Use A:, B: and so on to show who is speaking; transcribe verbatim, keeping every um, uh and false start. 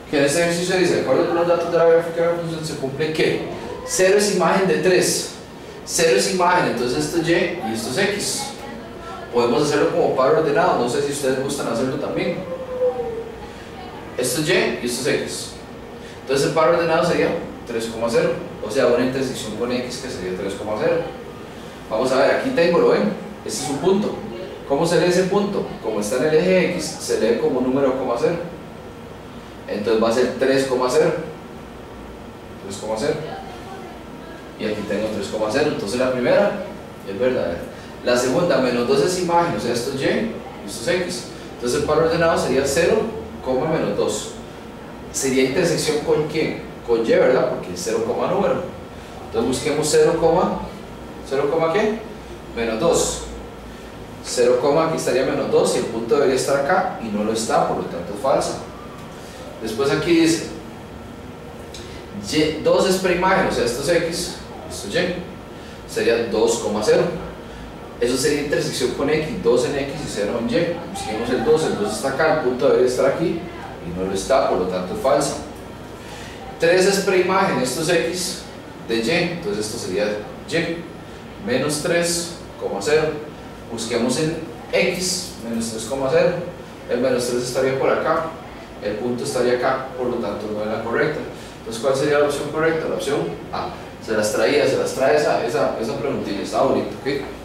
A: que en este ejercicio dice, de acuerdo con los datos de la gráfica de la función, se cumple que cero es imagen de tres, cero es imagen, entonces esto es Y y esto es X. Podemos hacerlo como par ordenado, no sé si ustedes gustan hacerlo también. Esto es Y y esto es X. Entonces el par ordenado sería tres coma cero, o sea, una intersección con X que sería tres coma cero. Vamos a ver, aquí tengo, ¿lo ven? Este es un punto. ¿Cómo se lee ese punto? Como está en el eje X, se lee como número coma cero. Entonces va a ser tres coma cero. tres coma cero. Y aquí tengo tres coma cero. Entonces la primera es verdadera. La segunda, menos dos es imagen, o sea, esto es Y y esto es X. Entonces el par ordenado sería cero, menos dos. Sería intersección con ¿quién? Con Y, ¿verdad? Porque es cero, número. Entonces busquemos cero, cero, ¿qué? Menos dos. cero, aquí estaría menos dos y el punto debería estar acá y no lo está, por lo tanto es falsa. Después aquí dice Y, dos es preimagen, o sea, esto es X, esto es Y. Sería dos coma cero. Eso sería intersección con X, dos en X y cero en Y. Busquemos el dos, el dos está acá, el punto debería estar aquí y no lo está, por lo tanto es falsa. tres es preimagen, esto es X de Y, entonces esto sería Y. Menos tres coma cero. Busquemos en X, menos tres coma cero. El menos tres estaría por acá, el punto estaría acá, por lo tanto no es la correcta. Entonces, ¿cuál sería la opción correcta? La opción A. Se las traía, se las trae esa, esa, esa preguntilla, está bonito, ¿ok?